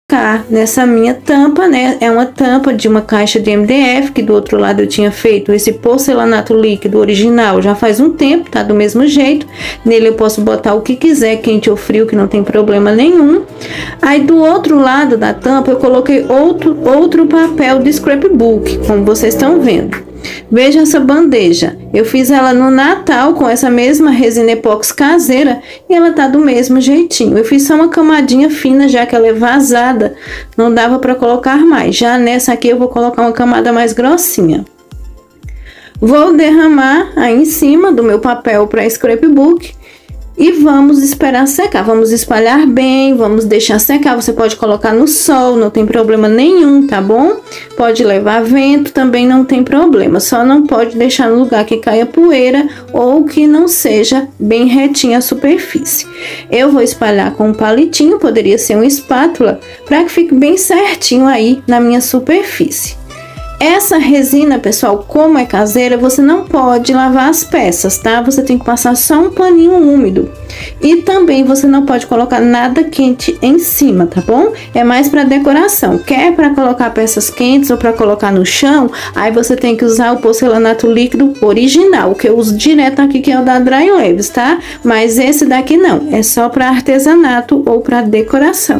nessa minha tampa, né? É uma tampa de uma caixa de MDF, que do outro lado eu tinha feito esse porcelanato líquido original já faz um tempo, tá do mesmo jeito. Nele eu posso botar o que quiser, quente ou frio, que não tem problema nenhum. Aí do outro lado da tampa eu coloquei outro papel de scrapbook, como vocês estão vendo. Veja essa bandeja, eu fiz ela no Natal com essa mesma resina epóxi caseira e ela tá do mesmo jeitinho. Eu fiz só uma camadinha fina, já que ela é vazada, não dava para colocar mais. Já nessa aqui eu vou colocar uma camada mais grossinha. Vou derramar aí em cima do meu papel para scrapbook e vamos esperar secar. Vamos espalhar bem, vamos deixar secar. Você pode colocar no sol, não tem problema nenhum, tá bom? Pode levar vento, também não tem problema. Só não pode deixar no lugar que caia poeira ou que não seja bem retinha a superfície. Eu vou espalhar com um palitinho, poderia ser uma espátula, para que fique bem certinho aí na minha superfície. Essa resina, pessoal, como é caseira, você não pode lavar as peças, tá? Você tem que passar só um paninho úmido. E também você não pode colocar nada quente em cima, tá bom? É mais para decoração. Quer para colocar peças quentes ou para colocar no chão, aí você tem que usar o porcelanato líquido original, que eu uso direto aqui, que é o da Dry Waves, tá? Mas esse daqui não, é só para artesanato ou para decoração.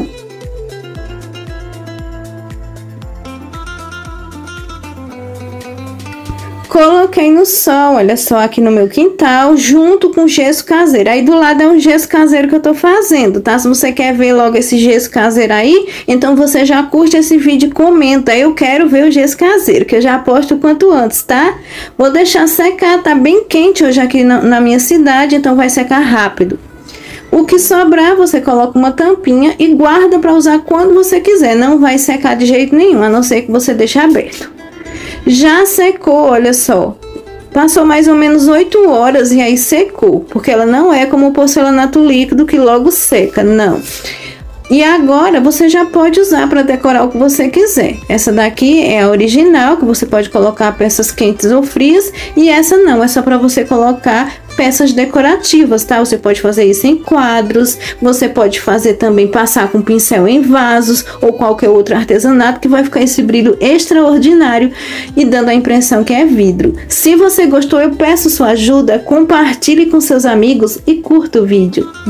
Coloquei no sol, olha só, aqui no meu quintal, junto com gesso caseiro. Aí do lado é um gesso caseiro que eu tô fazendo, tá? Se você quer ver logo esse gesso caseiro aí, então você já curte esse vídeo e comenta. Eu quero ver o gesso caseiro, que eu já posto o quanto antes, tá? Vou deixar secar, tá bem quente hoje aqui na minha cidade, então vai secar rápido. O que sobrar, você coloca uma tampinha e guarda para usar quando você quiser. Não vai secar de jeito nenhum, a não ser que você deixe aberto. Já secou, olha só, passou mais ou menos 8 horas e aí secou, porque ela não é como o porcelanato líquido que logo seca, não. E agora você já pode usar para decorar o que você quiser. Essa daqui é a original, que você pode colocar peças quentes ou frias, e essa não, é só para você colocar peças decorativas, tá? Você pode fazer isso em quadros, você pode fazer também passar com pincel em vasos ou qualquer outro artesanato, que vai ficar esse brilho extraordinário e dando a impressão que é vidro. Se você gostou, eu peço sua ajuda, compartilhe com seus amigos e curta o vídeo.